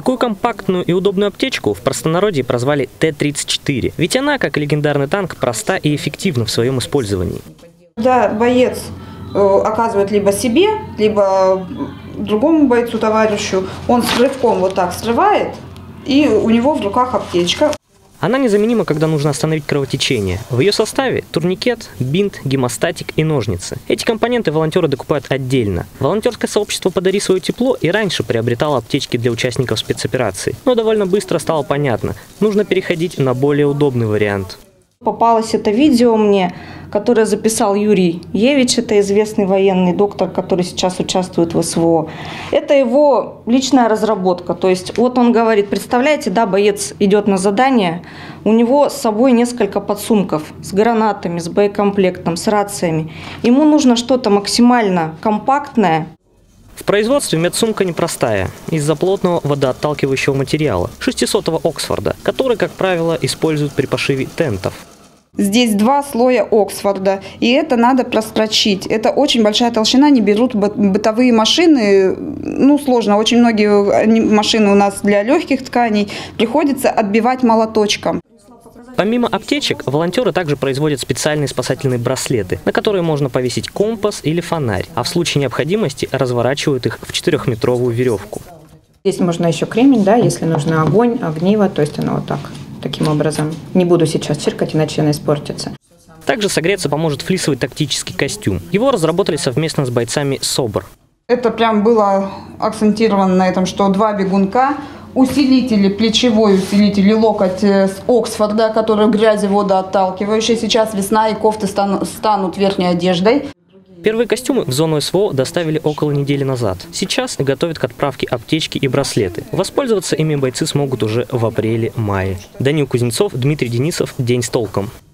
Такую компактную и удобную аптечку в простонародье прозвали Т-34, ведь она, как и легендарный танк, проста и эффективна в своем использовании. Когда боец оказывает либо себе, либо другому бойцу, товарищу, он с рывком вот так срывает, и у него в руках аптечка. Она незаменима, когда нужно остановить кровотечение. В ее составе турникет, бинт, гемостатик и ножницы. Эти компоненты волонтеры докупают отдельно. Волонтерское сообщество «Подари свое тепло» и раньше приобретало аптечки для участников спецопераций. Но довольно быстро стало понятно, нужно переходить на более удобный вариант. Попалось это видео мне, которое записал Юрий Евич, это известный военный доктор, который сейчас участвует в СВО. Это его личная разработка. То есть вот он говорит, представляете, да, боец идет на задание, у него с собой несколько подсумков с гранатами, с боекомплектом, с рациями. Ему нужно что-то максимально компактное. В производстве медсумка непростая, из-за плотного водоотталкивающего материала, 600-го Оксфорда, который, как правило, используют при пошиве тентов. Здесь 2 слоя Оксфорда, и это надо прострочить. Это очень большая толщина, не берут бытовые машины, сложно. Очень многие машины у нас для легких тканей приходится отбивать молоточком. Помимо аптечек, волонтеры также производят специальные спасательные браслеты, на которые можно повесить компас или фонарь, а в случае необходимости разворачивают их в 4-метровую веревку. Здесь можно еще кремень, да, если нужно огонь, огниво, то есть оно вот так, таким образом. Не буду сейчас чиркать, иначе она испортится. Также согреться поможет флисовый тактический костюм. Его разработали совместно с бойцами СОБР. Это прям было акцентировано на этом, что 2 бегунка, усилители, плечевой усилитель и локоть с Оксфорда, который грязи водоотталкивающий. Сейчас весна, и кофты станут верхней одеждой. Первые костюмы в зону СВО доставили около недели назад. Сейчас готовят к отправке аптечки и браслеты. Воспользоваться ими бойцы смогут уже в апреле-мае. Данил Кузнецов, Дмитрий Денисов. День с толком.